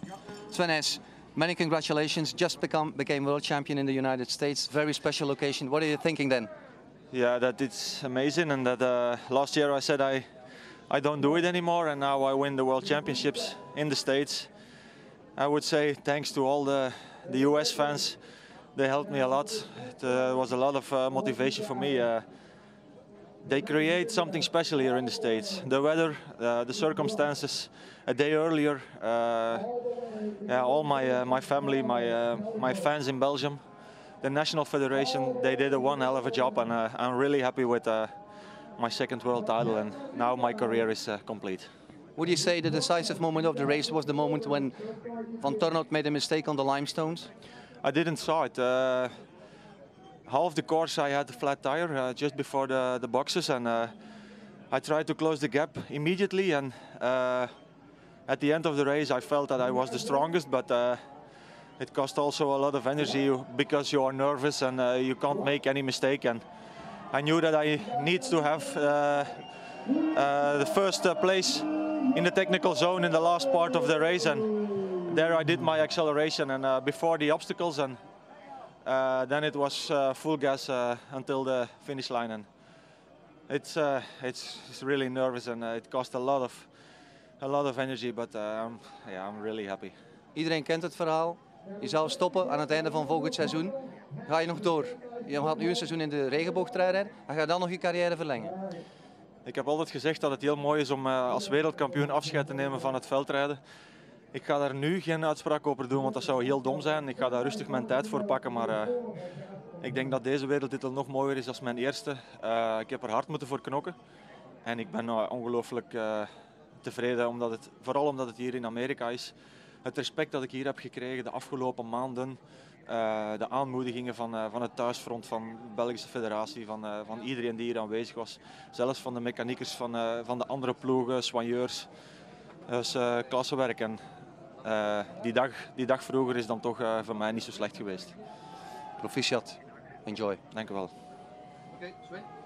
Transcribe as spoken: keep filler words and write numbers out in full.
Sven Nys, many congratulations. Just become became world champion in the United States. Very special occasion. What are you thinking then? Yeah, that it's amazing, and that uh, last year I said I I don't do it anymore, and now I win the world championships in the States. I would say thanks to all the the U S fans. They helped me a lot. It uh, was a lot of uh, motivation for me. Uh, they create something special here in the States. The weather, uh, the circumstances. A day earlier, uh, yeah, all my uh, my family, my uh, my fans in Belgium, the national federation, they did a one hell of a job, and uh, I'm really happy with uh, my second world title, and now my career is uh, complete. Would you say the decisive moment of the race was the moment when Van Turnhout made a mistake on the limestones? I didn't saw it. Uh, half the course I had a flat tire uh, just before the, the boxes, and uh, I tried to close the gap immediately, and uh, at the end of the race I felt that I was the strongest, but uh, it cost also a lot of energy because you are nervous and uh, you can't make any mistake, and I knew that I need to have uh, uh, the first uh, place in the technical zone in the last part of the race, and there I did my acceleration and uh, before the obstacles, and uh, then it was uh, full gas uh, until the finish line, and it's uh, it's, it's really nervous, and uh, it cost a lot of a lot of energy, but uh, I'm, yeah, I'm really happy. Iedereen kent het verhaal. Je zou stoppen aan het einde van volgend seizoen. Ga je nog door? Je gaat nu een seizoen in de regenboogtrui rijden en ga dan nog je carrière verlengen. Ik heb altijd gezegd dat het heel mooi is om uh, als wereldkampioen afscheid te nemen van het veldrijden. Ik ga daar nu geen uitspraak over doen, want dat zou heel dom zijn. Ik ga daar rustig mijn tijd voor pakken, maar uh, ik denk dat deze wereldtitel nog mooier is dan mijn eerste. Uh, ik heb er hard moeten voor knokken en ik ben uh, ongelooflijk uh, tevreden, omdat het, vooral omdat het hier in Amerika is. Het respect dat ik hier heb gekregen de afgelopen maanden, uh, de aanmoedigingen van, uh, van het thuisfront, van de Belgische federatie, van, uh, van iedereen die hier aanwezig was. Zelfs van de mechaniekers van, uh, van de andere ploegen, soigneurs. Dus uh, klassenwerk, en uh, die, dag, die dag vroeger is dan toch uh, voor mij niet zo slecht geweest. Proficiat. Enjoy. Dank u wel. Okay,